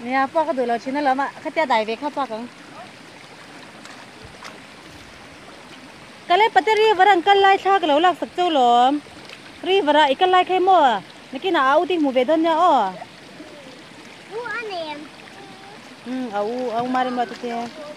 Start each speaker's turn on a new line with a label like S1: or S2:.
S1: nè po cái đồ là chín nó mà khách ta đại về khách po cái lấy bắt riêng vào ăn cái lai sa cái lẩu lạc sặc châu lồm riêng vào cái lai khai mua nãy kia nào áo tiếng mù về thân nha ô
S2: u anh em
S1: áo áo mà đi mà tụi